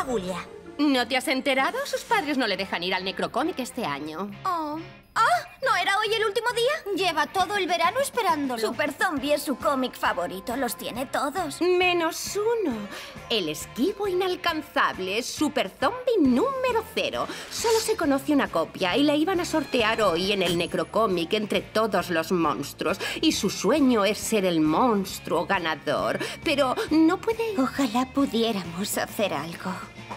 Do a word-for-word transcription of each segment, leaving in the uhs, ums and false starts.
pasa, Gulia? ¿No te has enterado? Sus padres no le dejan ir al Necrocomic este año. Oh. ¿Ah? ¿No era hoy el último día? Lleva todo el verano esperándolo. Super Zombie es su cómic favorito. Los tiene todos. Menos uno. El esquivo inalcanzable, Super Zombie número cero. Solo se conoce una copia y la iban a sortear hoy en el Necrocomic entre todos los monstruos. Y su sueño es ser el monstruo ganador. Pero no puede... Ojalá pudiéramos hacer algo.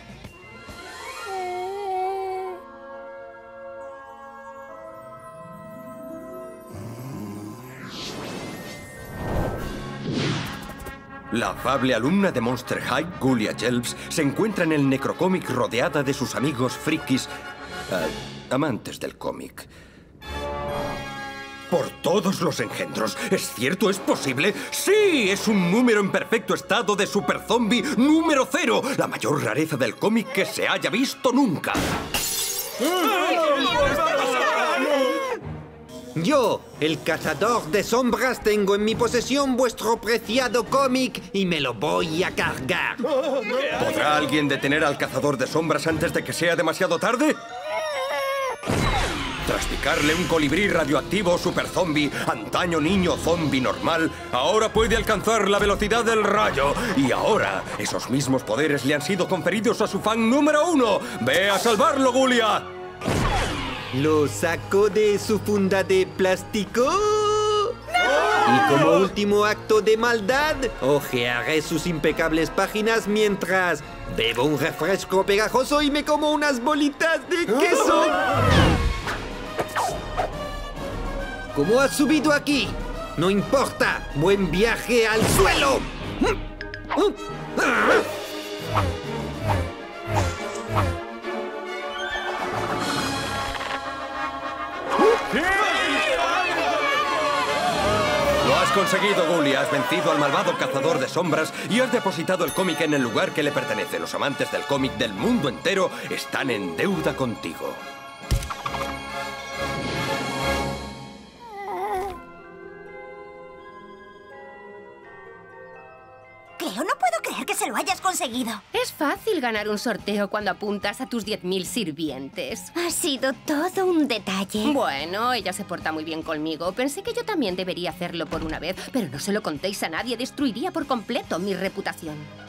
La afable alumna de Monster High, Gulia Jelps, se encuentra en el Necrocomic rodeada de sus amigos frikis, uh, amantes del cómic. Por todos los engendros. ¿Es cierto? ¿Es posible? ¡Sí! Es un número en perfecto estado de Super Zombie número cero. La mayor rareza del cómic que se haya visto nunca. Yo, el cazador de sombras, tengo en mi posesión vuestro preciado cómic y me lo voy a cargar. ¿Podrá alguien detener al cazador de sombras antes de que sea demasiado tarde? Tras picarle un colibrí radioactivo super zombie, antaño niño zombie normal, ahora puede alcanzar la velocidad del rayo. Y ahora, esos mismos poderes le han sido conferidos a su fan número uno. ¡Ve a salvarlo, Gulia! Lo saco de su funda de plástico. ¡No! Y como último acto de maldad, hojearé sus impecables páginas mientras bebo un refresco pegajoso y me como unas bolitas de queso. ¿Cómo has subido aquí? No importa. Buen viaje al suelo. Lo has conseguido, Gulia. Has vencido al malvado cazador de sombras y has depositado el cómic en el lugar que le pertenece. Los amantes del cómic del mundo entero están en deuda contigo. Cleo, no puedo creer que se lo hayas conseguido. Es fácil ganar un sorteo cuando apuntas a tus diez mil sirvientes. Ha sido todo un detalle. Bueno, ella se porta muy bien conmigo. Pensé que yo también debería hacerlo por una vez, pero no se lo contéis a nadie. Destruiría por completo mi reputación.